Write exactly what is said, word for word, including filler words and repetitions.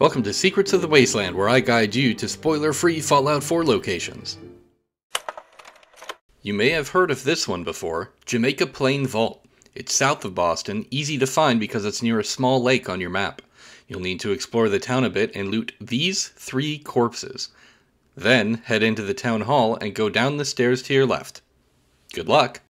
Welcome to Secrets of the Wasteland, where I guide you to spoiler-free Fallout four locations. You may have heard of this one before, Jamaica Plain Vault. It's south of Boston, easy to find because it's near a small lake on your map. You'll need to explore the town a bit and loot these three corpses. Then, head into the town hall and go down the stairs to your left. Good luck!